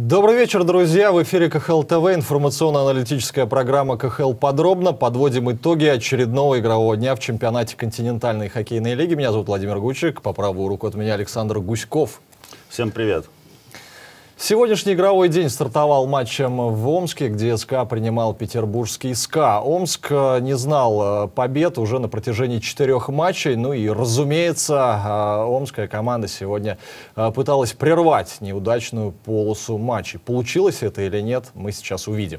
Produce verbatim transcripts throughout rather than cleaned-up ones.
Добрый вечер, друзья! В эфире ка ха эл тэ вэ, информационно-аналитическая программа ка ха эл подробно. Подводим итоги очередного игрового дня в чемпионате континентальной хоккейной лиги. Меня зовут Владимир Гучик, по правую руку от меня Александр Гуськов. Всем привет! Сегодняшний игровой день стартовал матчем в Омске, где СКА принимал петербургский СКА. Омск не знал побед уже на протяжении четырех матчей. Ну и, разумеется, омская команда сегодня пыталась прервать неудачную полосу матчей. Получилось это или нет, мы сейчас увидим.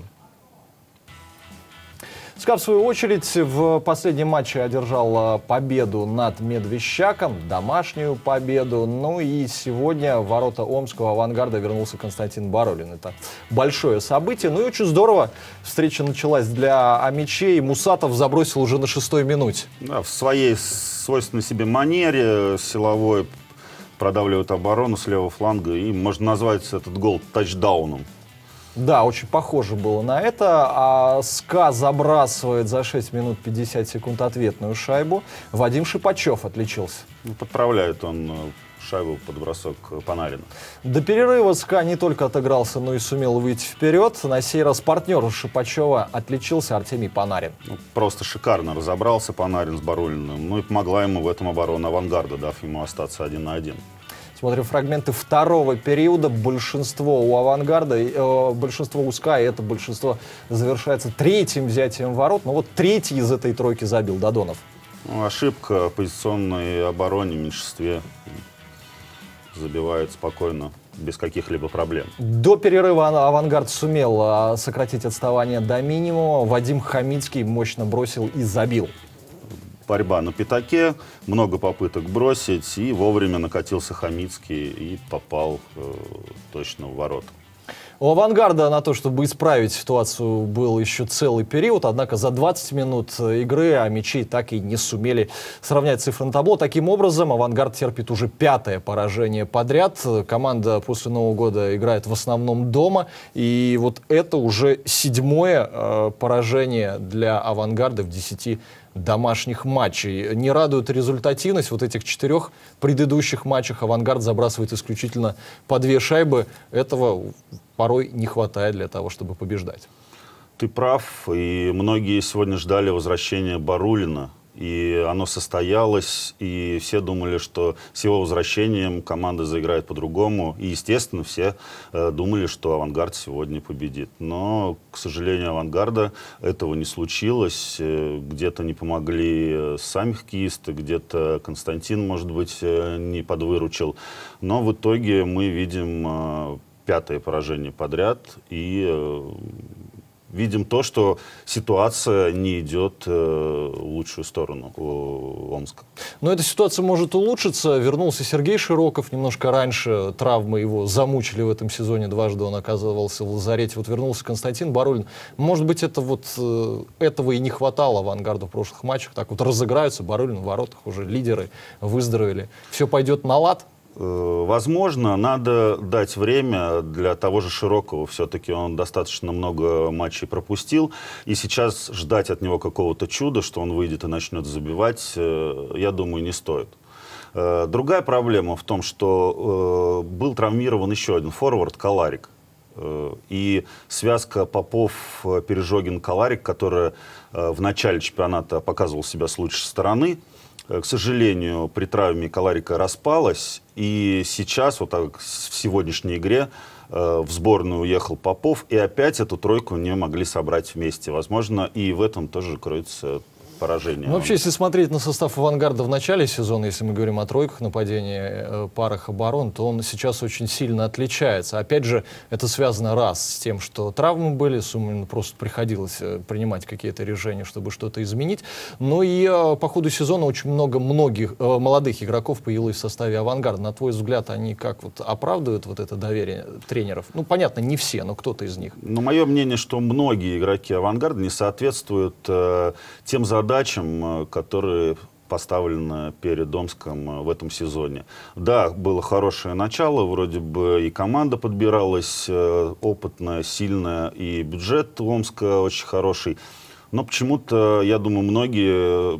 СКА, в свою очередь, в последнем матче одержал победу над Медвещаком, домашнюю победу. Ну и сегодня в ворота омского «Авангарда» вернулся Константин Барулин. Это большое событие. Ну и очень здорово. Встреча началась для амичей. Мусатов забросил уже на шестой минуте. Да, в своей свойственной себе манере силовой продавливает оборону с левого фланга. И можно назвать этот гол тачдауном. Да, очень похоже было на это. А СКА забрасывает за шесть минут пятьдесят секунд ответную шайбу. Вадим Шипачев отличился. Ну, подправляет он шайбу под бросок Панарина. До перерыва СКА не только отыгрался, но и сумел выйти вперед. На сей раз партнер Шипачева отличился Артемий Панарин. Ну, просто шикарно разобрался Панарин с Барулиным. Ну и помогла ему в этом оборона «Авангарда», дав ему остаться один на один. Смотрим фрагменты второго периода. Большинство у «Авангарда», э, большинство у СКА, и это большинство завершается третьим взятием ворот. Но вот третий из этой тройки забил Додонов. Ну, ошибка в позиционной обороне в меньшинстве. Забивает спокойно, без каких-либо проблем. До перерыва «Авангард» сумел сократить отставание до минимума. Вадим Хамицкий мощно бросил и забил. Борьба на пятаке, много попыток бросить, и вовремя накатился Хамицкий и попал э, точно в ворота. У «Авангарда» на то, чтобы исправить ситуацию, был еще целый период, однако за двадцать минут игры амичи так и не сумели сравнять цифры на табло. Таким образом, «Авангард» терпит уже пятое поражение подряд. Команда после Нового года играет в основном дома, и вот это уже седьмое э, поражение для «Авангарда» в десяти домашних матчей. Не радует результативность. Вот этих четырех предыдущих матчах «Авангард» забрасывает исключительно по две шайбы. Этого порой не хватает для того, чтобы побеждать. Ты прав, и многие сегодня ждали возвращения Барулина, и оно состоялось, и все думали, что с его возвращением команда заиграет по-другому, и, естественно, все э, думали, что «Авангард» сегодня победит. Но, к сожалению, «Авангарда» этого не случилось, э, где-то не помогли э, сами хоккеисты, где-то Константин, может быть, э, не подвыручил, но в итоге мы видим э, пятое поражение подряд, и э, видим то, что ситуация не идет э, в лучшую сторону у Омска. Но эта ситуация может улучшиться. Вернулся Сергей Широков немножко раньше. Травмы его замучили в этом сезоне. Дважды он оказывался в лазарете. Вот вернулся Константин Барулин. Может быть, это вот, э, этого и не хватало «Авангарду» в прошлых матчах. Так вот разыграются, Барулин в воротах, уже лидеры выздоровели. Все пойдет на лад? Возможно, надо дать время для того же Широкого. Все-таки он достаточно много матчей пропустил. И сейчас ждать от него какого-то чуда, что он выйдет и начнет забивать, я думаю, не стоит. Другая проблема в том, что был травмирован еще один форвард Коларик. И связка Попов-Пережогин-Коларик, которая в начале чемпионата показывала себя с лучшей стороны, к сожалению, при травме Коларика распалась, и сейчас, вот так, в сегодняшней игре, э, в сборную уехал Попов, и опять эту тройку не могли собрать вместе. Возможно, и в этом тоже кроется поражение. Ну, вообще, если смотреть на состав «Авангарда» в начале сезона, если мы говорим о тройках нападения, э, парах оборон, то он сейчас очень сильно отличается. Опять же, это связано раз с тем, что травмы были, Сумину просто приходилось э, принимать какие-то решения, чтобы что-то изменить. Ну и э, по ходу сезона очень много многих э, молодых игроков появилось в составе «Авангарда». На твой взгляд, они как вот оправдывают вот это доверие тренеров? Ну, понятно, не все, но кто-то из них. Ну, мое мнение, что многие игроки «Авангарда» не соответствуют э, тем задачам, которые поставлены перед Омском в этом сезоне. Да, было хорошее начало, вроде бы и команда подбиралась опытная, сильная, и бюджет Омска очень хороший. Но почему-то, я думаю, многие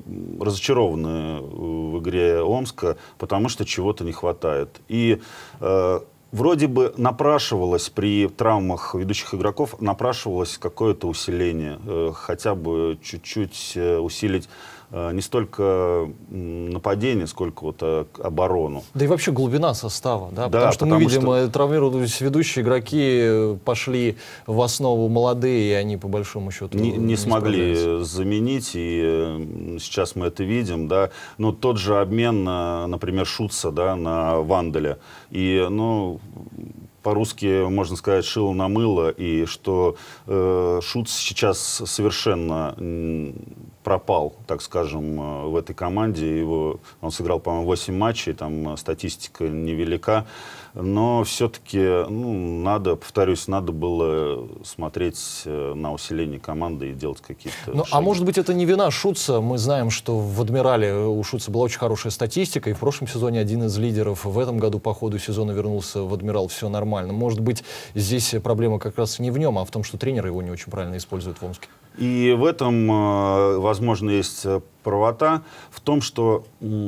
разочарованы в игре Омска, потому что чего-то не хватает. И э, Вроде бы напрашивалось при травмах ведущих игроков, напрашивалось какое-то усиление, э, хотя бы чуть-чуть э, усилить э, не столько нападение, сколько вот э, оборону. Да и вообще глубина состава, да, да потому что мы видим, что... травмировались ведущие игроки, пошли в основу молодые, и они по большому счету не, не, не смогли справляются. заменить, и э, сейчас мы это видим, да, но тот же обмен, на, например, Шутца, да, на Ванделя, и, ну, по-русски можно сказать шило на мыло, и что э, Шутц сейчас совершенно пропал, так скажем, в этой команде. Его, он сыграл, по-моему, восемь матчей, там статистика невелика, но все-таки, ну, надо, повторюсь, надо было смотреть на усиление команды и делать какие-то ну, а может быть, это не вина Шутца? Мы знаем, что в «Адмирале» у Шутца была очень хорошая статистика, и в прошлом сезоне один из лидеров. В этом году по ходу сезона вернулся в «Адмирал», все нормально. Может быть, здесь проблема как раз не в нем, а в том, что тренеры его не очень правильно используют в Омске. И в этом, возможно, есть правота в том, что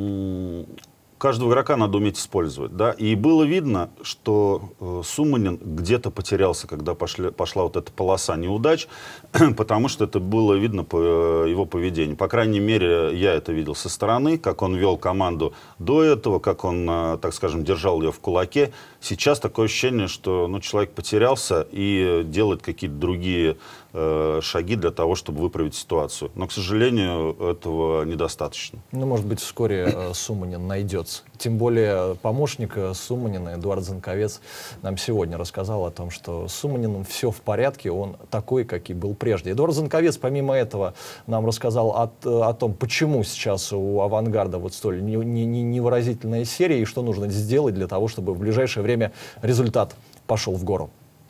каждого игрока надо уметь использовать. Да? И было видно, что э, Суманин где-то потерялся, когда пошли, пошла вот эта полоса неудач, потому что это было видно по э, его поведению. По крайней мере, я это видел со стороны, как он вел команду до этого, как он, э, так скажем, держал ее в кулаке. Сейчас такое ощущение, что, ну, человек потерялся и делает какие-то другие э, шаги для того, чтобы выправить ситуацию. Но, к сожалению, этого недостаточно. Ну, может быть, вскоре э, Суманин найдется. Тем более помощник Суманина, Эдуард Занковец, нам сегодня рассказал о том, что с Суманиным все в порядке, он такой, как и был прежде. Эдуард Занковец, помимо этого, нам рассказал о, о том, почему сейчас у «Авангарда» вот столь невыразительная серия, и что нужно сделать для того, чтобы в ближайшее время результат пошел в гору.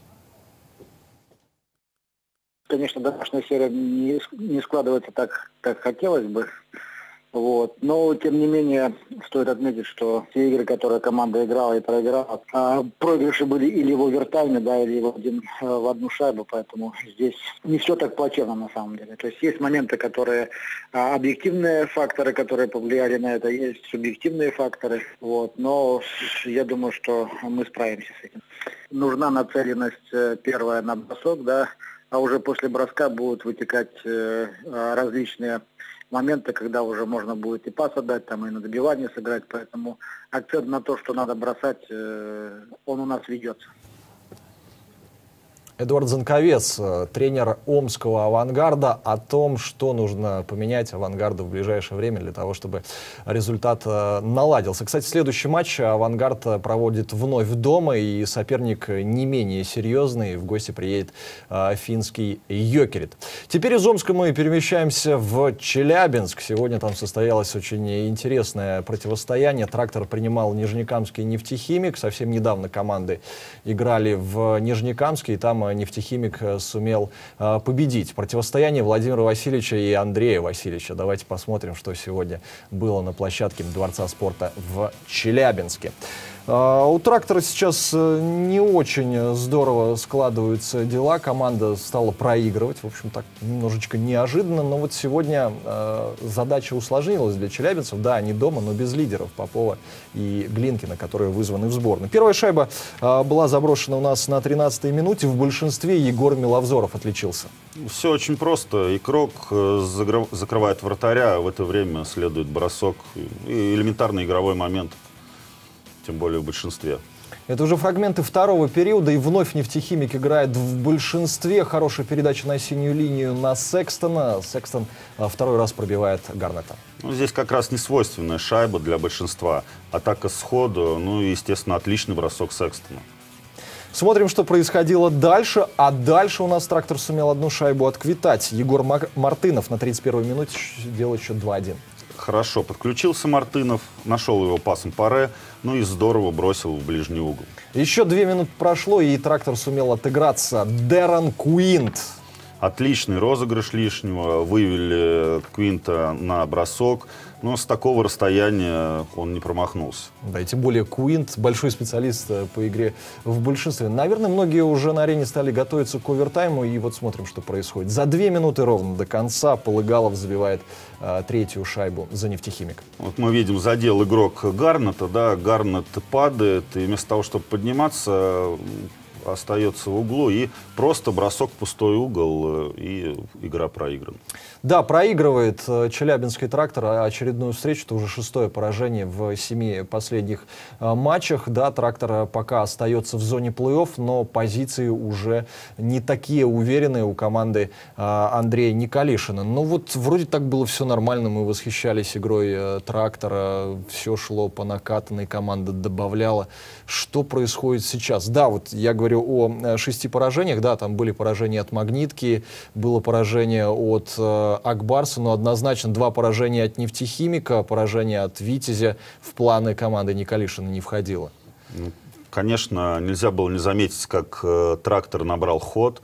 Конечно, домашняя серия не, не складывается так, как хотелось бы. Вот. Но, тем не менее, стоит отметить, что те игры, которые команда играла и проиграла, а проигрыши были или в овертайме, да, или в, один, в одну шайбу, поэтому здесь не все так плачевно на самом деле. То есть есть моменты, которые а, объективные факторы, которые повлияли на это, есть субъективные факторы, вот. Но я думаю, что мы справимся с этим. Нужна нацеленность, первая, на бросок, да, а уже после броска будут вытекать э, различные моменты, когда уже можно будет и пас отдать, там, и на добивание сыграть. Поэтому акцент на то, что надо бросать, э, он у нас ведется. Эдуард Занковец, тренер омского «Авангарда», о том, что нужно поменять «Авангарду» в ближайшее время для того, чтобы результат наладился. Кстати, следующий матч «Авангард» проводит вновь дома, и соперник не менее серьезный. В гости приедет финский «Йокерит». Теперь из Омска мы перемещаемся в Челябинск. Сегодня там состоялось очень интересное противостояние. «Трактор» принимал нижнекамский «Нефтехимик». Совсем недавно команды играли в Нижнекамске, и там «Нефтехимик» сумел э, победить. Противостояние Владимира Васильевича и Андрея Васильевича. Давайте посмотрим, что сегодня было на площадке Дворца спорта в Челябинске. Uh, у «Трактора» сейчас uh, не очень здорово складываются дела. Команда стала проигрывать. В общем, так немножечко неожиданно. Но вот сегодня uh, задача усложнилась для челябинцев. Да, они дома, но без лидеров Попова и Глинкина, которые вызваны в сборную. Первая шайба uh, была заброшена у нас на тринадцатой минуте. В большинстве Егор Миловзоров отличился. Все очень просто. Игрок закрывает вратаря, а в это время следует бросок. И элементарный игровой момент. Тем более в большинстве. Это уже фрагменты второго периода, и вновь «Нефтехимик» играет в большинстве. Хорошая передача на синюю линию на Секстона. Секстон второй раз пробивает Гарнета. Ну, здесь как раз не свойственная шайба для большинства. Атака сходу, ну и, естественно, отличный бросок Секстона. Смотрим, что происходило дальше. А дальше у нас «Трактор» сумел одну шайбу отквитать. Егор Мартынов на тридцать первой минуте делает счет два один. Хорошо подключился Мартынов, нашел его пасом Паре, ну и здорово бросил в ближний угол. Еще две минуты прошло, и «Трактор» сумел отыграться. Дэрон Куинт. Отличный розыгрыш лишнего, вывели Квинта на бросок, но с такого расстояния он не промахнулся. Да, и тем более Квинт, большой специалист по игре в большинстве. Наверное, многие уже на арене стали готовиться к овертайму, и вот смотрим, что происходит. За две минуты ровно до конца Полыгалов забивает а, третью шайбу за «Нефтехимик». Вот мы видим, задел игрок Гарнета, да, Гарнет падает, и вместо того, чтобы подниматься, остается в углу, и просто бросок в пустой угол, и игра проиграна. Да, проигрывает Челябинский «Трактор» очередную встречу. Это уже шестое поражение в семи последних матчах. Да, «Трактор» пока остается в зоне плей-офф, но позиции уже не такие уверенные у команды Андрея Николишина. Но вот вроде так было все нормально, мы восхищались игрой «Трактора», все шло по накатанной, команда добавляла. Что происходит сейчас? Да, вот я говорю о шести поражениях, да, там были поражения от «Магнитки», было поражение от э, Акбарса, но однозначно два поражения от «Нефтехимика», поражение от «Витязя» в планы команды Николишина не входило. Конечно, нельзя было не заметить, как э, «Трактор» набрал ход.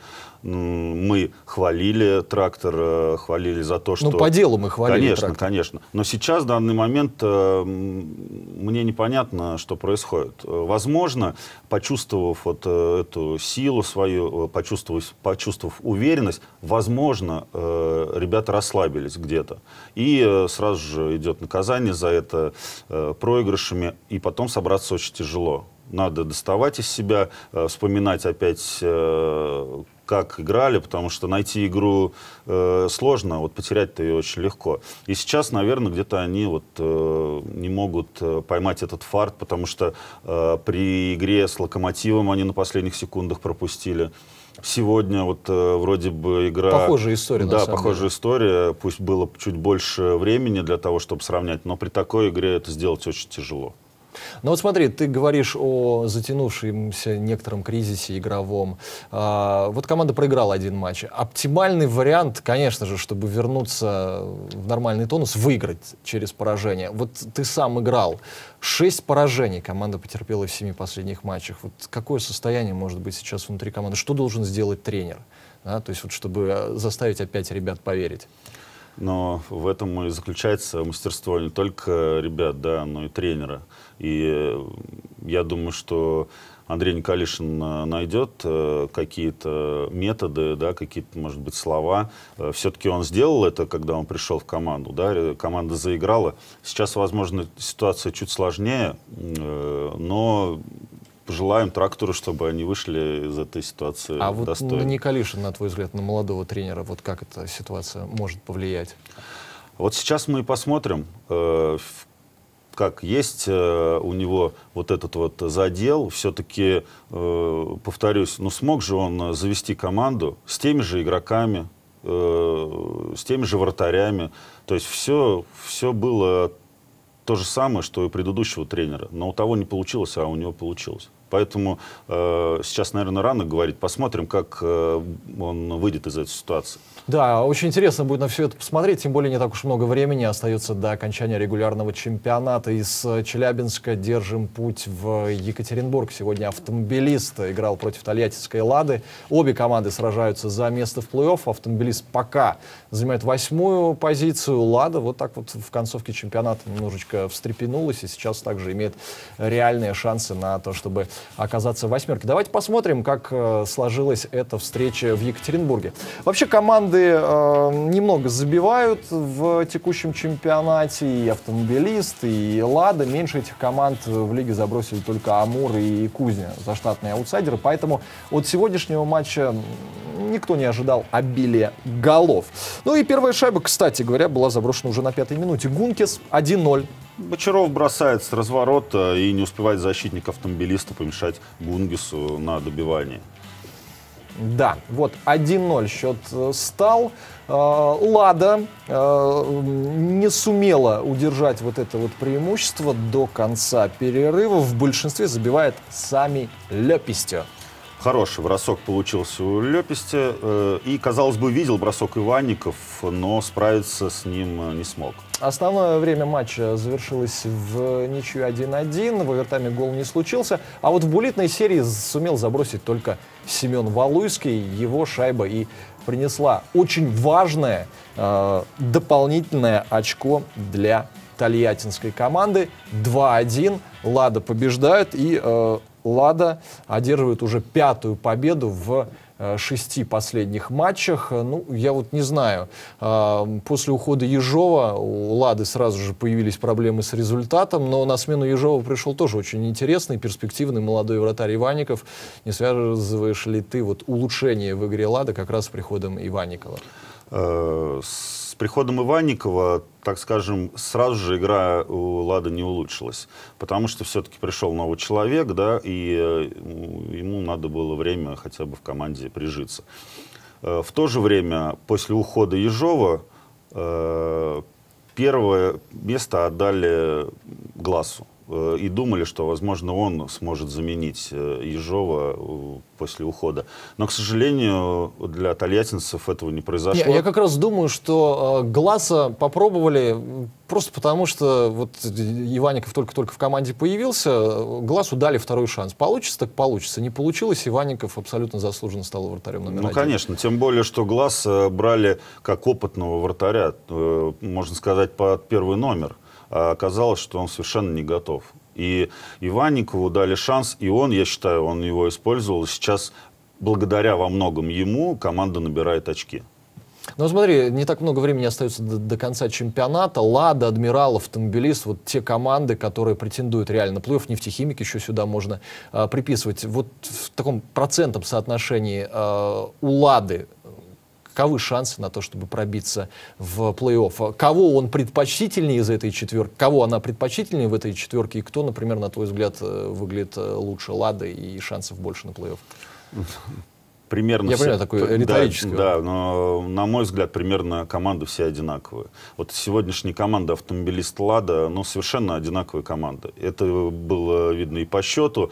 Мы хвалили «Трактор», хвалили за то, что... Ну, по делу мы хвалили Конечно, «Трактор». конечно. Но сейчас, в данный момент, э, мне непонятно, что происходит. Возможно, почувствовав вот э, эту силу свою, почувствовав, почувствовав уверенность, возможно, э, ребята расслабились где-то. И э, сразу же идет наказание за это э, проигрышами, и потом собраться очень тяжело. Надо доставать из себя, э, вспоминать опять, э, как играли, потому что найти игру э, сложно, вот потерять-то ее очень легко. И сейчас, наверное, где-то они вот, э, не могут э, поймать этот фарт, потому что э, при игре с «Локомотивом» они на последних секундах пропустили. Сегодня вот э, вроде бы игра... Похожая история, Да, на самом похожая деле. история. Пусть было чуть больше времени для того, чтобы сравнять, но при такой игре это сделать очень тяжело. Ну вот смотри, ты говоришь о затянувшемся некотором кризисе игровом. А, вот команда проиграла один матч. Оптимальный вариант, конечно же, чтобы вернуться в нормальный тонус, выиграть через поражение. Вот ты сам играл. Шесть поражений команда потерпела в семи последних матчах. Вот какое состояние может быть сейчас внутри команды? Что должен сделать тренер? Да, то есть вот чтобы заставить опять ребят поверить. Но в этом и заключается мастерство не только ребят, да, но и тренера. И я думаю, что Андрей Николишин найдет какие-то методы, да, какие-то, может быть, слова. Все-таки он сделал это, когда он пришел в команду. Да, команда заиграла. Сейчас, возможно, ситуация чуть сложнее, но пожелаем «Трактору», чтобы они вышли из этой ситуации а вот достойно. на Николишина, на твой взгляд, на молодого тренера, вот как эта ситуация может повлиять? Вот сейчас мы и посмотрим, э, как есть э, у него вот этот вот задел. Все-таки, э, повторюсь, ну смог же он завести команду с теми же игроками, э, с теми же вратарями. То есть все, все было то же самое, что и у предыдущего тренера. Но у того не получилось, а у него получилось. Поэтому э, сейчас, наверное, рано говорить. Посмотрим, как э, он выйдет из этой ситуации. Да, очень интересно будет на все это посмотреть, тем более не так уж много времени остается до окончания регулярного чемпионата. Из Челябинска держим путь в Екатеринбург. Сегодня «Автомобилист» играл против тольяттинской «Лады». Обе команды сражаются за место в плей-офф. «Автомобилист» пока занимает восьмую позицию. «Лада» вот так вот в концовке чемпионата немножечко встрепенулась и сейчас также имеет реальные шансы на то, чтобы оказаться в восьмерке. Давайте посмотрим, как э, сложилась эта встреча в Екатеринбурге. Вообще команды э, немного забивают в текущем чемпионате. И «Автомобилист», и «Лада». Меньше этих команд в лиге забросили только «Амур» и «Кузня», заштатные аутсайдеры. Поэтому от сегодняшнего матча никто не ожидал обилия голов. Ну и первая шайба, кстати говоря, была заброшена уже на пятой минуте. Гункес один ноль. Бочаров бросает с разворота и не успевает защитник «Автомобилиста» помешать Гунгесу на добивании. Да, вот один ноль счет стал. «Лада» не сумела удержать вот это вот преимущество до конца перерыва. В большинстве забивает Сами Лепистё. Хороший бросок получился у Лепести. И, казалось бы, видел бросок Иванников, но справиться с ним не смог. Основное время матча завершилось в ничью один-один. В овертайме гол не случился. А вот в буллитной серии сумел забросить только Семен Валуйский. Его шайба и принесла очень важное э, дополнительное очко для тольяттинской команды. два-один. «Лада» побеждает, и э, «Лада» одерживает уже пятую победу в э, шести последних матчах. Ну, я вот не знаю, э, после ухода Ежова у «Лады» сразу же появились проблемы с результатом, но на смену Ежова пришел тоже очень интересный, перспективный молодой вратарь Иванников. Не связываешь ли ты вот улучшение в игре «Лады» как раз с приходом Иванникова? С приходом Иванникова, так скажем, сразу же игра у «Лады» не улучшилась, потому что все-таки пришел новый человек, да, и ему надо было время хотя бы в команде прижиться. В то же время, после ухода Ежова, первое место отдали Глассу. И думали, что, возможно, он сможет заменить Ежова после ухода. Но, к сожалению, для тольяттинцев этого не произошло. Я, я как раз думаю, что э, Гласса попробовали просто потому, что вот Иванников только-только в команде появился, Глассу дали второй шанс. Получится, так получится. Не получилось, Иванников абсолютно заслуженно стал вратарем номер ну, один. конечно. Тем более, что Гласса брали как опытного вратаря, э, можно сказать, под первый номер. А оказалось, что он совершенно не готов. И Иванникову дали шанс, и он, я считаю, он его использовал. Сейчас, благодаря во многом ему, команда набирает очки. Ну, смотри, не так много времени остается до, до конца чемпионата. «Лада», «Адмирал», «Автомобилист» — вот те команды, которые претендуют реально на плей-офф. «Нефтехимик» еще сюда можно э, приписывать. Вот в таком процентном соотношении э, у «Лады» каковы шансы на то, чтобы пробиться в плей-офф? Кого он предпочтительнее из этой четверки? Кого она предпочтительнее в этой четверке? И кто, например, на твой взгляд, выглядит лучше «Лады» и шансов больше на плей-офф? Примерно Я все, понимаю, такой риторический. Да, да, но, на мой взгляд, примерно команды все одинаковые. Вот сегодняшняя команда «Автомобилист», «Лада», ну, совершенно одинаковые команды. Это было видно и по счету,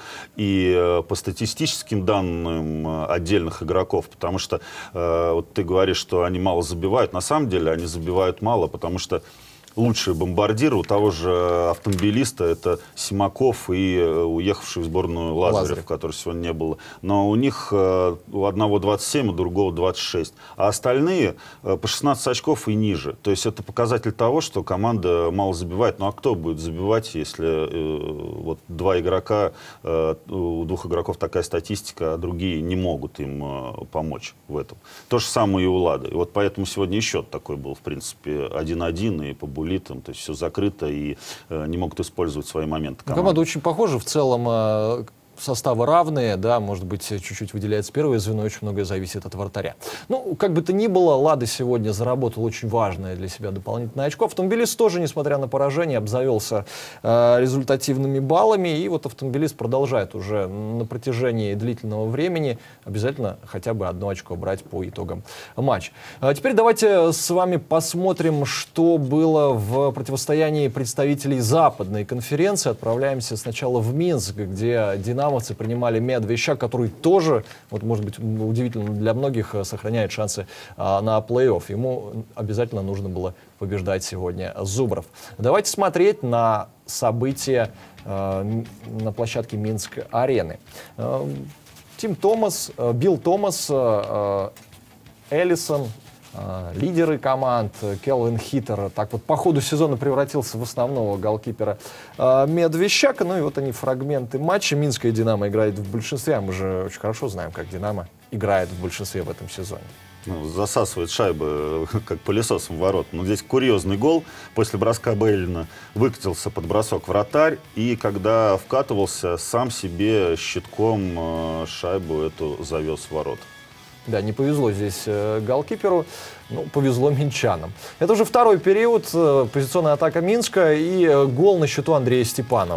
и по статистическим данным отдельных игроков, потому что э, вот ты говоришь, что они мало забивают. На самом деле они забивают мало, потому что лучшие бомбардиры у того же «Автомобилиста» — это Симаков и уехавший в сборную Лазарев, Лазарев. который сегодня не было. Но у них э, у одного двадцать семь, у другого двадцать шесть. А остальные э, по шестнадцать очков и ниже. То есть это показатель того, что команда мало забивает. Ну а кто будет забивать, если э, вот два игрока, э, у двух игроков такая статистика, а другие не могут им э, помочь в этом. То же самое и у «Лады». И вот поэтому сегодня и счет такой был, в принципе, один-один, и по буллитам, то есть все закрыто, и э, не могут использовать свои моменты команды. Команда очень похожа, в целом э, составы равные, да, может быть, чуть-чуть выделяется первое звено, очень многое зависит от вратаря. Ну, как бы то ни было, «Лада» сегодня заработал очень важное для себя дополнительное очко. «Автомобилист» тоже, несмотря на поражение, обзавелся э, результативными баллами, и вот «Автомобилист» продолжает уже на протяжении длительного времени обязательно хотя бы одно очко брать по итогам матча. А теперь давайте с вами посмотрим, что было в противостоянии представителей Западной конференции. Отправляемся сначала в Минск, где «Динамо» принимали Медвещак, который тоже, вот, может быть, удивительно для многих, сохраняет шансы а, на плей-офф. Ему обязательно нужно было побеждать сегодня Зубров. Давайте смотреть на события а, на площадке Минск-арены. А, Тим Томас, а, Билл Томас, а, Эллисон, лидеры команд, Келвин Хиттер, так вот по ходу сезона превратился в основного голкипера э, Медвещака. Ну и вот они, фрагменты матча. Минская «Динамо» играет в большинстве, а мы же очень хорошо знаем, как «Динамо» играет в большинстве в этом сезоне. Ну, засасывает шайбы, как пылесосом в ворот. Но здесь курьезный гол. После броска Бейлина выкатился под бросок вратарь, и когда вкатывался, сам себе щитком э, шайбу эту завез в ворот. Да, не повезло здесь э, голкиперу, ну, повезло минчанам. Это уже второй период, э, позиционная атака Минска и э, гол на счету Андрея Степанова.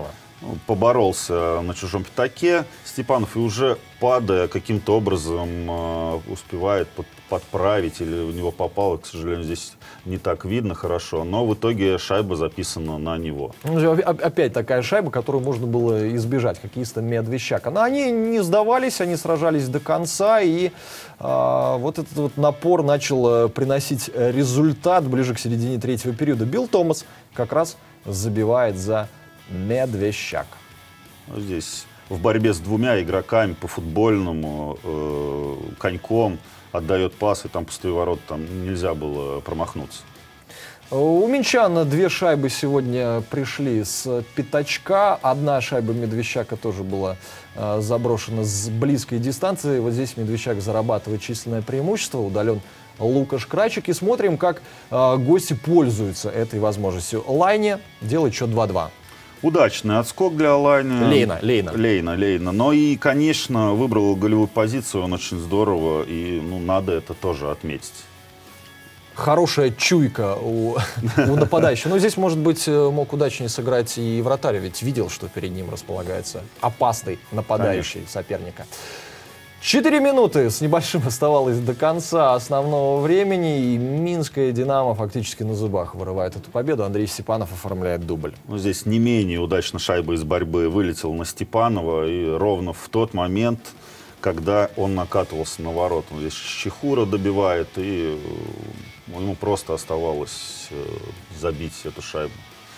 поборолся на чужом пятаке Степанов и уже падая каким-то образом э, успевает под, подправить или в него попало, к сожалению, здесь не так видно хорошо, но в итоге шайба записана на него. Опять такая шайба, которую можно было избежать, как Исто Медвещак. Но они не сдавались, они сражались до конца, и э, вот этот вот напор начал приносить результат ближе к середине третьего периода. Билл Томас как раз забивает за Медвещак. Здесь в борьбе с двумя игроками по футбольному, э, коньком отдает пас, и там пустые ворота, там нельзя было промахнуться. У минчан две шайбы сегодня пришли с пятачка. Одна шайба Медвещака тоже была э, заброшена с близкой дистанции. Вот здесь Медвещак зарабатывает численное преимущество. Удален Лукаш Крайчик. И смотрим, как э, гости пользуются этой возможностью. Лайне делает счет два-два. Удачный отскок для Лайна. Лейна, Лейна. Лейна, Лейна. Но и, конечно, выбрал голевую позицию, он очень здорово, и ну, надо это тоже отметить. Хорошая чуйка у, у нападающего. Но здесь, может быть, мог удачнее сыграть и вратарь, ведь видел, что перед ним располагается опасный нападающий Конечно. соперника. Четыре минуты с небольшим оставалось до конца основного времени, и Минская «Динамо» фактически на зубах вырывает эту победу. Андрей Степанов оформляет дубль. Ну, здесь не менее удачно шайба из борьбы вылетела на Степанова, и ровно в тот момент, когда он накатывался на ворота. Здесь Чехура добивает, и ему просто оставалось забить эту шайбу.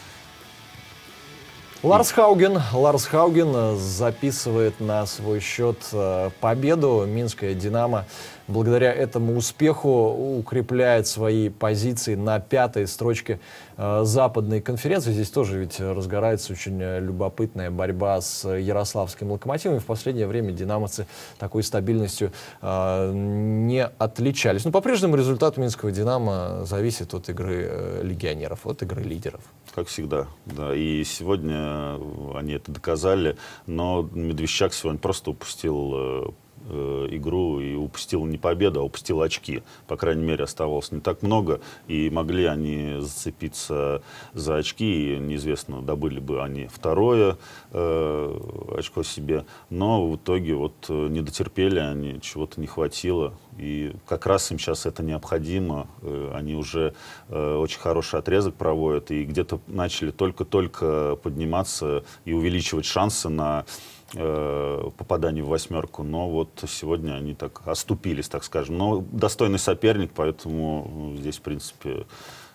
Ларс Хауген, Ларс Хауген записывает на свой счет победу. Минская «Динамо» благодаря этому успеху укрепляет свои позиции на пятой строчке западной конференции. Здесь тоже ведь разгорается очень любопытная борьба с ярославским «Локомотивом». И в последнее время динамовцы такой стабильностью не отличались. Но по-прежнему результат минского «Динамо» зависит от игры легионеров, от игры лидеров. Как всегда, да. И сегодня они это доказали, но Медвещак сегодня просто упустил э, игру и упустил не победу, а упустил очки. По крайней мере, оставалось не так много, и могли они зацепиться за очки, и неизвестно, добыли бы они второе э, очко себе, но в итоге вот не дотерпели они, чего-то не хватило. И как раз им сейчас это необходимо. Они уже э, очень хороший отрезок проводят и где-то начали только-только подниматься и увеличивать шансы на э, попадание в восьмерку. Но вот сегодня они так оступились, так скажем. Но достойный соперник, поэтому здесь, в принципе...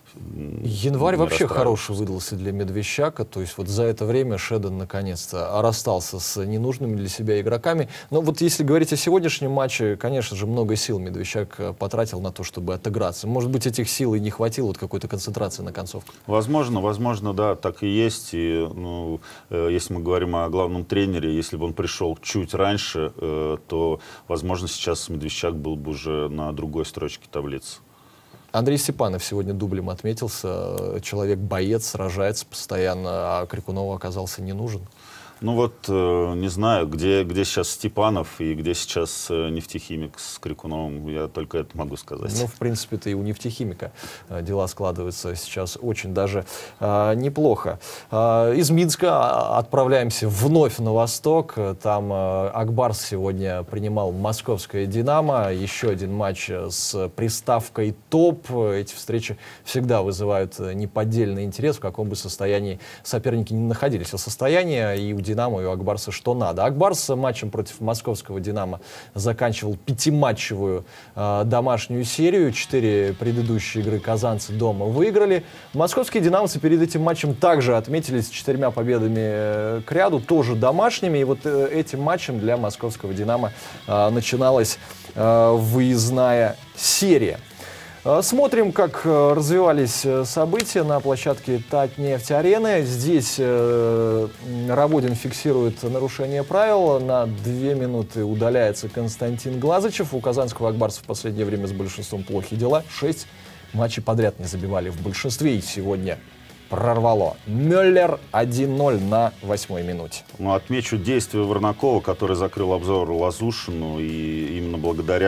Январь вообще хороший выдался для Медвещака, то есть вот за это время Шеден наконец-то расстался с ненужными для себя игроками. Но вот если говорить о сегодняшнем матче, конечно же, много сил Медвещак потратил на то, чтобы отыграться. Может быть, этих сил и не хватило, вот какой-то концентрации на концовку. Возможно, возможно, да, так и есть. И, ну, э, если мы говорим о главном тренере, если бы он пришел чуть раньше, э, то, возможно, сейчас Медвещак был бы уже на другой строчке таблицы. Андрей Степанов сегодня дублем отметился. Человек-боец, сражается постоянно, а Крикунову оказался не нужен. Ну вот, э, не знаю, где, где сейчас Степанов и где сейчас э, нефтехимик с Крикуновым, я только это могу сказать. Ну, в принципе-то и у нефтехимика э, дела складываются сейчас очень даже э, неплохо. Э, из Минска отправляемся вновь на восток. Там э, Акбарс сегодня принимал московское «Динамо». Еще один матч с приставкой «топ». Эти встречи всегда вызывают неподдельный интерес, в каком бы состоянии соперники не находились. А состояние и у «Динамо», и у Акбарса что надо. Акбарс матчем против московского «Динамо» заканчивал пятиматчевую э, домашнюю серию. Четыре предыдущие игры казанцы дома выиграли. Московские «Динамовцы» перед этим матчем также отметились четырьмя победами э, к ряду, тоже домашними. И вот э, этим матчем для московского «Динамо» э, начиналась э, выездная серия. Смотрим, как развивались события на площадке Татнефть-арены. Здесь э, Раводин фиксирует нарушение правил. На две минуты удаляется Константин Глазычев. У казанского Акбарса в последнее время с большинством плохие дела. Шесть матчей подряд не забивали в большинстве. И сегодня прорвало. Мюллер один ноль на восьмой минуте. Ну, отмечу действие Варнакова, который закрыл обзор Лазушину. И именно благодаря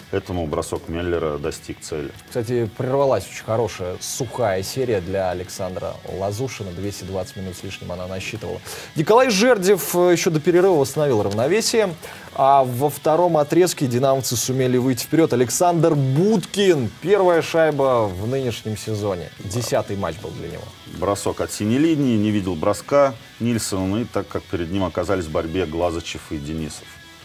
этому бросок Меллера достиг цели. Кстати, прервалась очень хорошая сухая серия для Александра Лазушина. двести двадцать минут с лишним она насчитывала. Николай Жердев еще до перерыва восстановил равновесие. А во втором отрезке динамовцы сумели выйти вперед. Александр Будкин. Первая шайба в нынешнем сезоне. Десятый матч был для него. Бросок от синей линии, не видел броска Нильсон, и так как перед ним оказались в борьбе Глазычев и Денисов.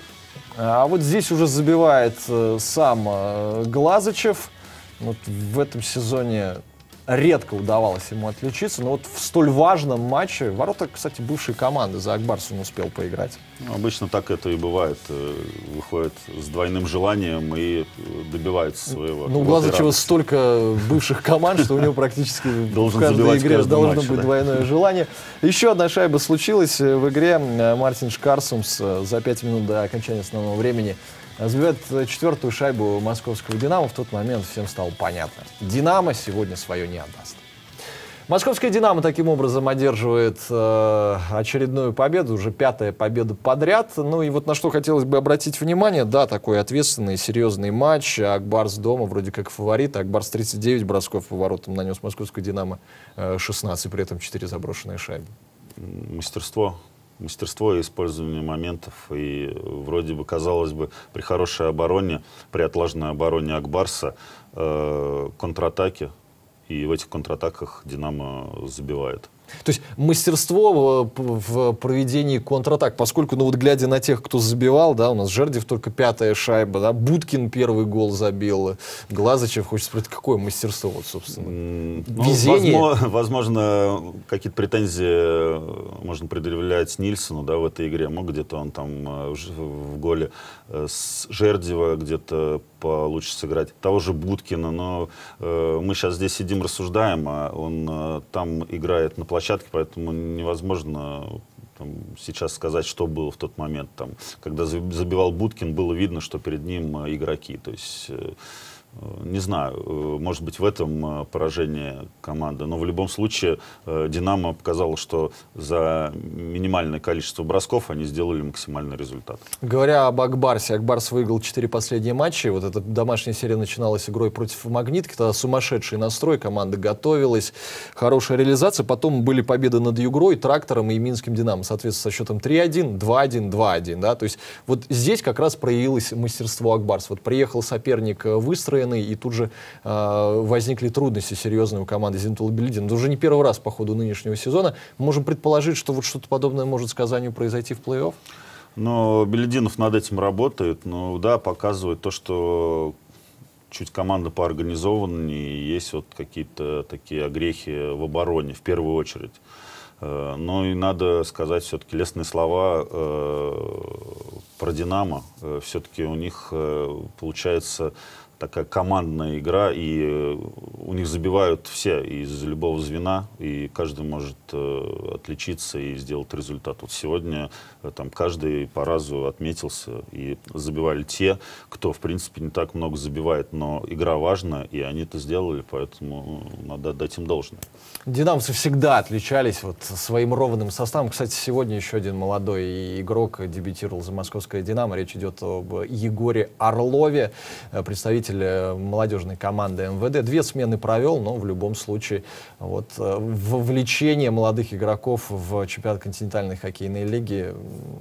А вот здесь уже забивает э, сам э, Глазычев. Вот в этом сезоне редко удавалось ему отличиться, но вот в столь важном матче, ворота, кстати, бывшей команды, за Акбарс он успел поиграть. Ну, обычно так это и бывает. Выходит с двойным желанием и добивается своего. Ну, у Глазычева столько бывших команд, что у него практически в каждой игре должно быть двойное желание. Еще одна шайба случилась в игре. Мартин Шкарсумс за пять минут до окончания основного времени забивает четвертую шайбу московского «Динамо». В тот момент всем стало понятно. «Динамо» сегодня свое не отдаст. Московская «Динамо» таким образом одерживает э, очередную победу, уже пятая победа подряд. Ну и вот на что хотелось бы обратить внимание, да, такой ответственный, серьезный матч. Акбарс дома вроде как фаворит. Акбарс тридцать девять бросков по воротам нанес московской «Динамо» э, шестнадцать, при этом четыре заброшенные шайбы. Мастерство. Мастерство и использование моментов. И вроде бы, казалось бы, при хорошей обороне, при отлаженной обороне Акбарса э, контратаки. И в этих контратаках «Динамо» забивает. То есть мастерство в, в проведении контратак, поскольку, ну вот глядя на тех, кто забивал, да, у нас Жердев только пятая шайба, да, Будкин первый гол забил, Глазычев, хочется спросить, какое мастерство, вот, собственно, mm, везение? Ну, возможно, возможно, какие-то претензии можно предъявлять Нильсону, да, в этой игре. Мог где-то он там в голе с Жердева где-то получше сыграть, того же Будкина, но э, мы сейчас здесь сидим, рассуждаем, а он э, там играет на площадке, поэтому невозможно там, сейчас сказать, что было в тот момент. Там, когда забивал Будкин, было видно, что перед ним э, игроки. То есть, э, э, не знаю, э, может быть, в этом э, поражение команды, но в любом случае э, «Динамо» показало, что за минимальное количество бросков они сделали максимальный результат. Говоря об Акбарсе, Акбарс выиграл четыре последние матча. Вот эта домашняя серия начиналась игрой против «Магнитки». Тогда сумасшедший настрой, команда готовилась, хорошая реализация. Потом были победы над «Югрой», «Трактором» и «Минским Динамо», соответственно, со счетом три один, два один, два один. Да? То есть вот здесь как раз проявилось мастерство Акбарса. Вот приехал соперник выстроенный, и тут же э, возникли трудности серьезные у команды «Зенит Билдин». Это уже не первый раз по ходу нынешнего сезона. Мы можем предположить, что вот что-то подобное может с Казанью произойти в плей-офф? Но Белединов над этим работает, но да, показывает то, что чуть команда поорганизованнее, есть вот какие-то такие огрехи в обороне, в первую очередь. Но и надо сказать все-таки лестные слова э, про «Динамо». Все-таки у них э, получается такая командная игра, и у них забивают все из любого звена, и каждый может э, отличиться и сделать результат. Вот сегодня э, там каждый по разу отметился, и забивали те, кто, в принципе, не так много забивает, но игра важна, и они это сделали, поэтому надо отдать им должное. Динамовцы всегда отличались вот своим ровным составом. Кстати, сегодня еще один молодой игрок дебютировал за московское «Динамо». Речь идет об Егоре Орлове, представитель молодежной команды эм вэ дэ. Две смены провел, но в любом случае вот, вовлечение молодых игроков в чемпионат континентальной хоккейной лиги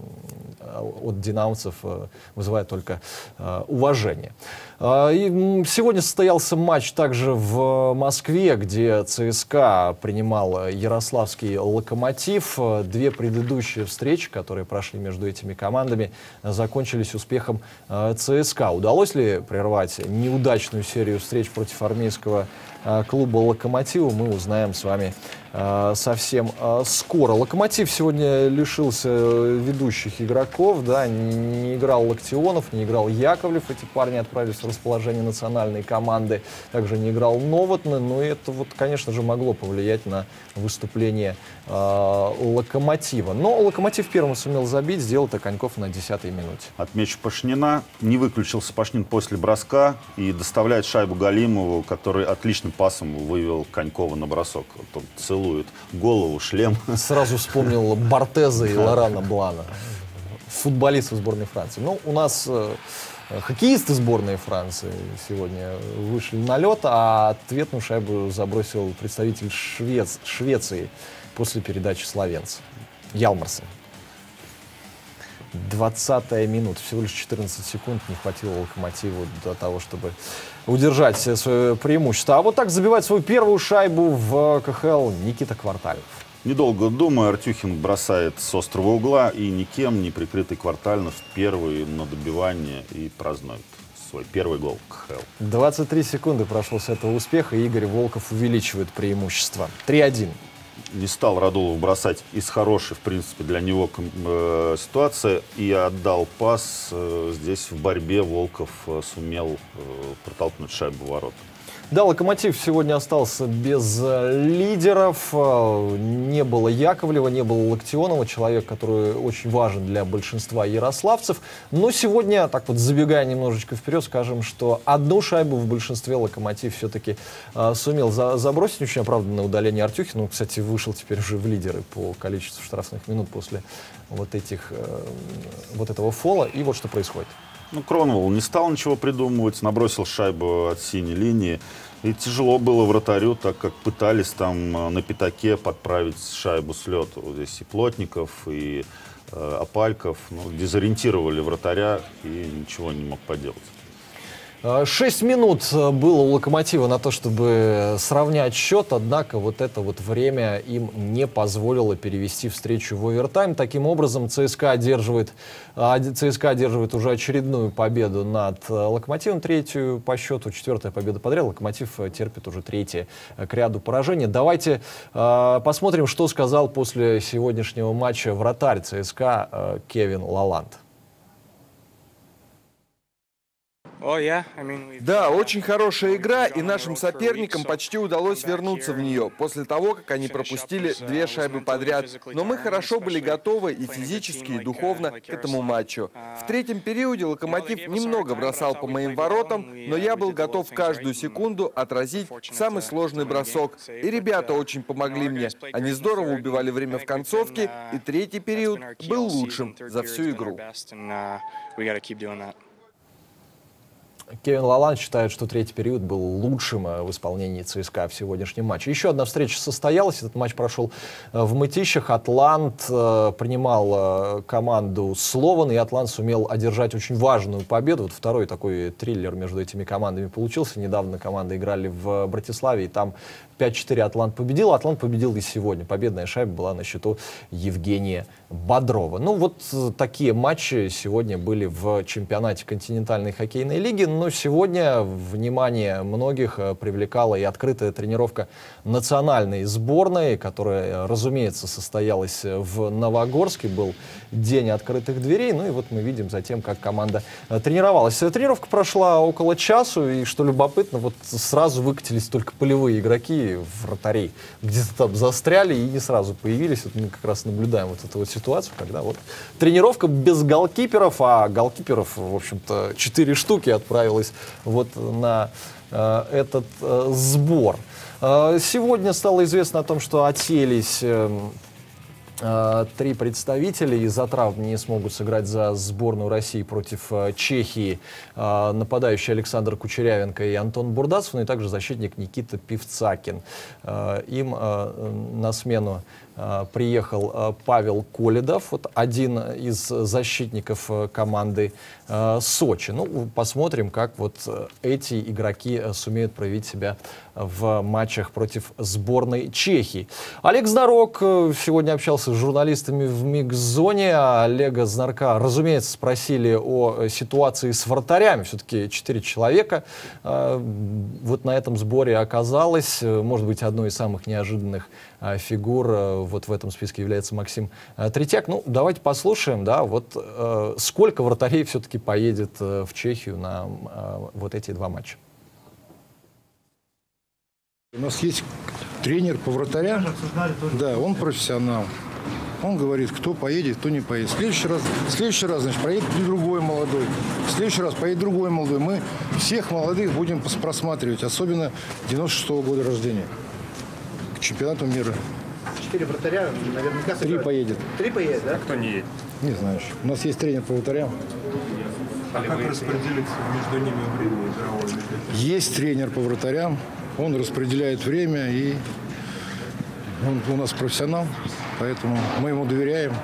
от динамовцев вызывает только уважение. И сегодня состоялся матч также в Москве, где ЦСКА принимал ярославский «Локомотив». Две предыдущие встречи, которые прошли между этими командами, закончились успехом ЦСКА. Удалось ли прервать неудачную серию встреч против армейского клуба «Локомотива», мы узнаем с вами э, совсем э, скоро. «Локомотив» сегодня лишился ведущих игроков, да, не, не играл Локтионов, не играл Яковлев, эти парни отправились в расположение национальной команды, также не играл Новотный, но это, вот, конечно же, могло повлиять на выступление э, «Локомотива». Но «Локомотив» первым сумел забить, сделал это Коньков на десятой минуте. Отмечу Пашнина. Не выключился Пашнин после броска и доставляет шайбу Галимову, который отличным пасом вывел Конькова на бросок. Вот он целует голову, шлем. Сразу вспомнил Бортеза и Лорана Блана, футболистов сборной Франции. Ну, у нас э, хоккеисты сборной Франции сегодня вышли на лед, а ответную шайбу забросил представитель Швец... Швеции после передачи словенца Ялмарсон. двадцатая минута, всего лишь четырнадцать секунд не хватило Локомотиву для того, чтобы удержать свое преимущество. А вот так забивает свою первую шайбу в ка ха эл Никита Квартальнов. Недолго думая, Артюхин бросает с острого угла, и никем не прикрытый Квартальнов первый на добивание и празднует свой первый гол в ка ха эл. двадцать три секунды прошло с этого успеха, и Игорь Волков увеличивает преимущество. три один. Не стал Радулов бросать из хорошей, в принципе, для него э, ситуации и отдал пас. Э, здесь в борьбе Волков э, сумел э, протолкнуть шайбу в ворота. Да, Локомотив сегодня остался без лидеров. Не было Яковлева, не было Локтионова, человек, который очень важен для большинства ярославцев. Но сегодня, так вот забегая немножечко вперед, скажем, что одну шайбу в большинстве Локомотив все-таки э, сумел за забросить. Очень оправданное удаление Артюхина. Он, кстати, вышел теперь уже в лидеры по количеству штрафных минут после вот, этих, э, вот этого фола. И вот что происходит. Ну, Кронвелл не стал ничего придумывать, набросил шайбу от синей линии. И тяжело было вратарю, так как пытались там на пятаке подправить шайбу с лету. Вот здесь и Плотников, и э, Апальков ну, дезориентировали вратаря и ничего не мог поделать. Шесть минут было у Локомотива на то, чтобы сравнять счет, однако вот это вот время им не позволило перевести встречу в овертайм. Таким образом, ЦСКА одерживает, ЦСКА одерживает уже очередную победу над Локомотивом, третью по счету, четвертая победа подряд. Локомотив терпит уже третье к ряду поражения. Давайте э, посмотрим, что сказал после сегодняшнего матча вратарь ЦСКА э, Кевин Лаланд. Да, очень хорошая игра, и нашим соперникам почти удалось вернуться в нее, после того, как они пропустили две шайбы подряд. Но мы хорошо были готовы и физически, и духовно к этому матчу. В третьем периоде Локомотив немного бросал по моим воротам, но я был готов каждую секунду отразить самый сложный бросок. И ребята очень помогли мне. Они здорово убивали время в концовке, и третий период был лучшим за всю игру. Кевин Лаланд считает, что третий период был лучшим в исполнении ЦСКА в сегодняшнем матче. Еще одна встреча состоялась. Этот матч прошел в Мытищах. Атлант принимал команду Слован, и Атлант сумел одержать очень важную победу. Вот второй такой триллер между этими командами получился. Недавно команды играли в Братиславе, и там пять четыре Атлант победил. Атлант победил и сегодня. Победная шайба была на счету Евгения Бодрова. Ну вот такие матчи сегодня были в чемпионате континентальной хоккейной лиги. Но сегодня внимание многих привлекала и открытая тренировка национальной сборной, которая, разумеется, состоялась в Новогорске. Был день открытых дверей. Ну и вот мы видим затем, как команда тренировалась. Тренировка прошла около часу, и, что любопытно, вот сразу выкатились только полевые игроки, вратарей, где-то там застряли и не сразу появились. Вот мы как раз наблюдаем вот эту вот ситуацию, когда вот тренировка без голкиперов, а голкиперов, в общем-то, четыре штуки отправилось вот на э, этот э, сбор. Э, сегодня стало известно о том, что отселись э, э, три представителя из-за травм не смогут сыграть за сборную России против э, Чехии. Э, нападающий Александр Кучерявенко и Антон Бурдасов, ну и также защитник Никита Пивцакин. Э, им э, на смену приехал Павел Коледов, вот один из защитников команды Сочи. Ну, посмотрим, как вот эти игроки сумеют проявить себя в матчах против сборной Чехии. Олег Знарок сегодня общался с журналистами в микс-зоне. Олега Знарка, разумеется, спросили о ситуации с вратарями. Все-таки четыре человека вот на этом сборе оказалось. Может быть, одной из самых неожиданных фигур вот в этом списке является Максим Третьяк. Ну, давайте послушаем, да, вот э, сколько вратарей все-таки поедет э, в Чехию на э, вот эти два матча. У нас есть тренер по вратарям, да, он профессионал. Он говорит, кто поедет, кто не поедет. В следующий раз, в следующий раз, значит, поедет другой молодой. В следующий раз поедет другой молодой. Мы всех молодых будем просматривать, особенно девяносто шестого года рождения. К чемпионату мира. Четыре вратаря, наверняка сыграют. Три поедет. Три поедет, да? Кто не едет? Не знаю. У нас есть тренер по вратарям. А как распределиться между ними время игровое? Есть тренер по вратарям, он распределяет время, и он у нас профессионал, поэтому мы ему доверяем.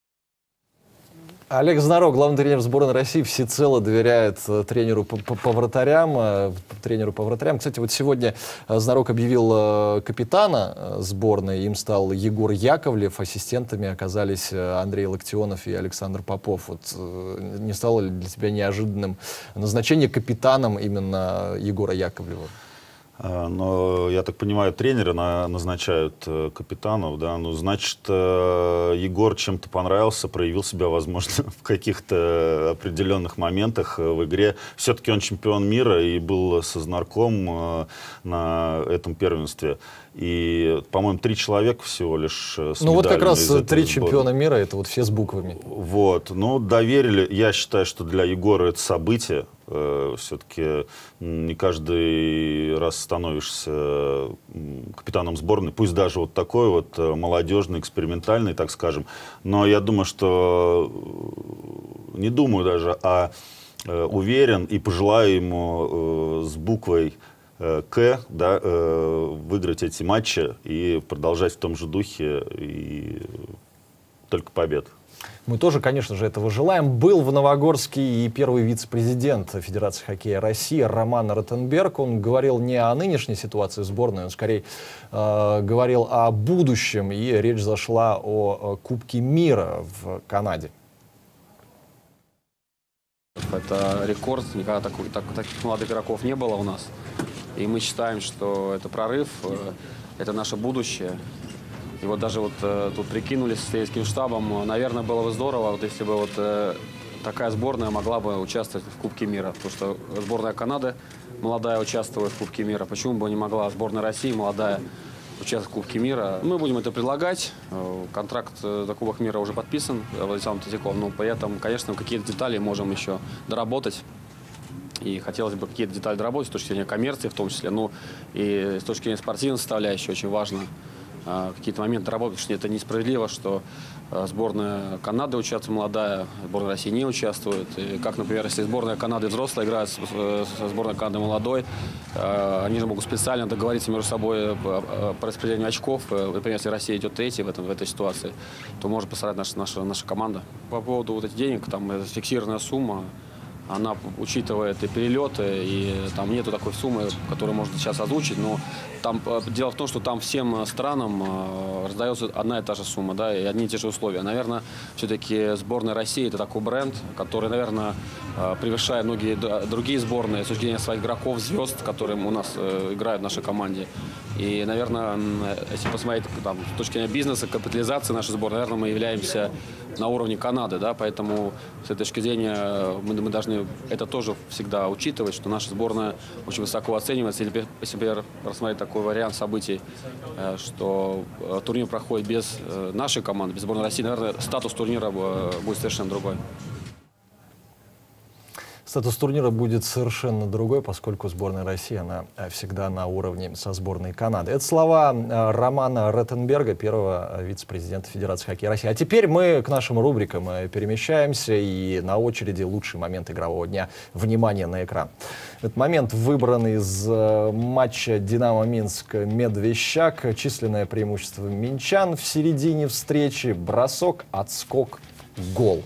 Олег Знарок, главный тренер сборной России, всецело доверяет тренеру по, по, по вратарям. Тренеру по вратарям. Кстати, вот сегодня Знарок объявил капитана сборной. Им стал Егор Яковлев. Ассистентами оказались Андрей Локтионов и Александр Попов. Вот не стало ли для тебя неожиданным назначение капитаном именно Егора Яковлева? Но, я так понимаю, тренеры на, назначают э, капитанов, да, ну, значит, э, Егор чем-то понравился, проявил себя, возможно, в каких-то определенных моментах э, в игре. Все-таки он чемпион мира и был со Знарком э, на этом первенстве. И, по-моему, три человека всего лишь с Ну вот как раз три сборной. чемпиона мира, это вот все с буквами. Вот, ну, доверили. Я считаю, что для Егора это событие. Э, все-таки не каждый раз становишься капитаном сборной, пусть даже вот такой вот молодежный, экспериментальный, так скажем. Но я думаю, что, не думаю даже, а э, уверен и пожелаю ему э, с буквой К, да, э, выиграть эти матчи и продолжать в том же духе, и только побед. Мы тоже, конечно же, этого желаем. Был в Новогорске и первый вице-президент Федерации хоккея России Роман Ротенберг. Он говорил не о нынешней ситуации сборной, он скорее э, говорил о будущем, и речь зашла о, о Кубке мира в Канаде. Это рекорд, никогда такой, так, таких молодых игроков не было у нас. И мы считаем, что это прорыв, это наше будущее. И вот даже вот э, тут прикинули с сельским штабом, наверное, было бы здорово, вот если бы вот э, такая сборная могла бы участвовать в Кубке мира. Потому что сборная Канады молодая участвует в Кубке мира. Почему бы не могла сборная России молодая участвовать в Кубке мира? Мы будем это предлагать. Контракт за Кубок мира уже подписан Владиславом Третьяковым. Но при этом, конечно, какие-то детали можем еще доработать. И хотелось бы какие-то детали доработать с точки зрения коммерции в том числе. Ну и с точки зрения спортивной составляющей очень важно какие-то моменты работать, потому что это несправедливо, что сборная Канады участвует молодая, сборная России не участвует. И как, например, если сборная Канады взрослая играет со сборной Канады молодой, они же могут специально договориться между собой по распределению очков. Например, если Россия идет третьей в, этом, в этой ситуации, то может пострадать наша, наша, наша команда. По поводу вот этих денег, там фиксированная сумма, она учитывает и перелеты, и там нету такой суммы, которую можно сейчас озвучить, но там дело в том, что там всем странам э, раздается одна и та же сумма, да, и одни и те же условия. Наверное, все-таки сборная России — это такой бренд, который, наверное, э, превышает многие другие сборные с точки зрения своих игроков, звезд, которые у нас э, играют в нашей команде. И, наверное, если посмотреть там, с точки зрения бизнеса, капитализации нашей сборной, наверное, мы являемся на уровне Канады, да, поэтому с этой точки зрения мы, мы должны это тоже всегда учитывать, что наша сборная очень высоко оценивается. Если, если например, рассмотреть такой вариант событий, что турнир проходит без нашей команды, без сборной России, наверное, статус турнира будет совершенно другой. Статус турнира будет совершенно другой, поскольку сборная России, она всегда на уровне со сборной Канады. Это слова Романа Ротенберга, первого вице-президента Федерации хоккея России. А теперь мы к нашим рубрикам перемещаемся, и на очереди лучший момент игрового дня. Внимание на экран. Этот момент выбран из матча «Динамо Минск-Медвещак». Численное преимущество минчан в середине встречи. Бросок, отскок, гол.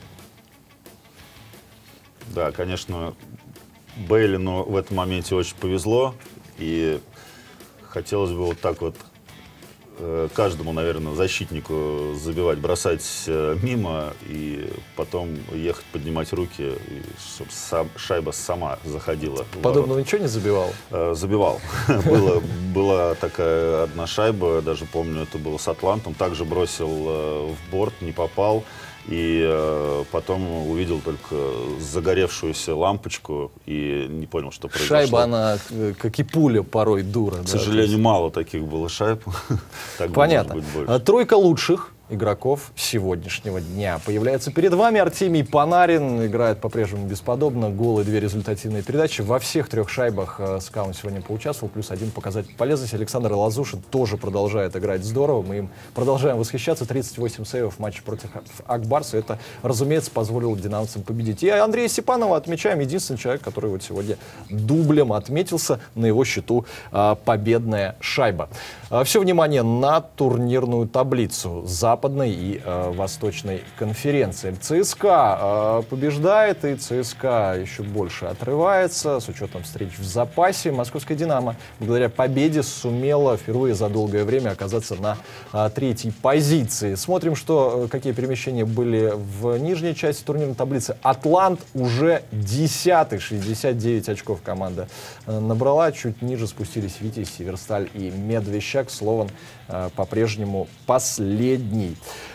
Да, конечно, Бейлину в этом моменте очень повезло, и хотелось бы вот так вот э, каждому, наверное, защитнику забивать, бросать э, мимо, и потом ехать, поднимать руки, и чтобы сам, шайба сама заходила. Подобного ничего не забивал? Э, забивал. Было, была такая одна шайба, даже помню, это было с Атлантом, также бросил э, в борт, не попал. И э, потом увидел только загоревшуюся лампочку и не понял, что произошло. Шайба, она, как и пуля, порой дура. К да, сожалению, есть... мало таких было шайб. Понятно. Тройка лучших игроков сегодняшнего дня. Появляется перед вами Артемий Панарин, играет по-прежнему бесподобно, гол и две результативные передачи. Во всех трех шайбах СКА он сегодня поучаствовал, плюс один показатель полезности. Александр Лазушин тоже продолжает играть здорово, мы им продолжаем восхищаться. тридцать восемь сейвов в матче против Акбарса, это, разумеется, позволило динамовцам победить. И Андрея Степанова отмечаем, единственный человек, который вот сегодня дублем отметился, на его счету а, победная шайба. А, все внимание на турнирную таблицу Западной и э, Восточной конференции. ЦСКА э, побеждает, и ЦСКА еще больше отрывается с учетом встреч в запасе. Московская «Динамо» благодаря победе сумела впервые за долгое время оказаться на э, третьей позиции. Смотрим, что, э, какие перемещения были в нижней части турнирной таблицы. «Атлант» уже десятый, шестьдесят девять очков команда э, набрала. Чуть ниже спустились «Витязь», «Северсталь» и «Медвещак». Словом, э, по-прежнему последний.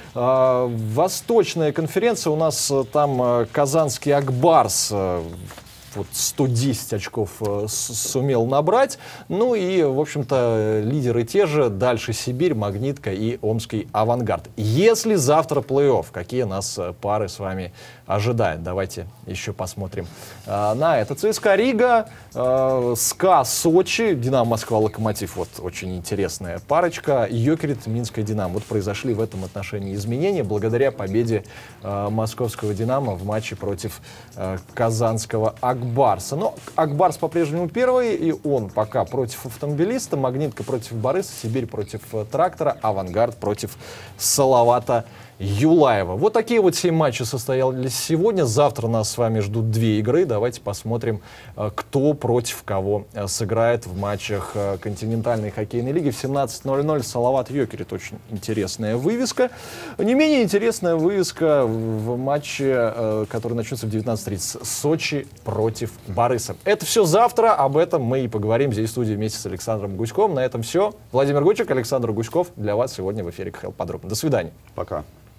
Восточная конференция, у нас там казанский Акбарс, вот сто десять очков сумел набрать. Ну и, в общем-то, лидеры те же. Дальше Сибирь, Магнитка и Омский Авангард. Если завтра плей-офф, какие нас пары с вами ожидает? Давайте еще посмотрим а, на это. ЦСКА Рига, а, СКА Сочи, Динамо Москва Локомотив. Вот очень интересная парочка. Йокерит Минская Динамо. Вот произошли в этом отношении изменения благодаря победе а, московского Динамо в матче против а, казанского Акбарса. Но Акбарс по-прежнему первый, и он пока против Автомобилиста, Магнитка против Бориса, Сибирь против Трактора, Авангард против Салавата Юлаева. Вот такие вот семь матчей состоялись сегодня. Завтра нас с вами ждут две игры. Давайте посмотрим, кто против кого сыграет в матчах континентальной хоккейной лиги. В семнадцать ноль ноль Салават Йокерит. Очень интересная вывеска. Не менее интересная вывеска в матче, который начнется в девятнадцать тридцать. Сочи против Бориса. Это все завтра. Об этом мы и поговорим здесь в студии вместе с Александром Гуськом. На этом все. Владимир Гучик, Александр Гуськов. Для вас сегодня в эфире КХЛ подробно. До свидания. Пока.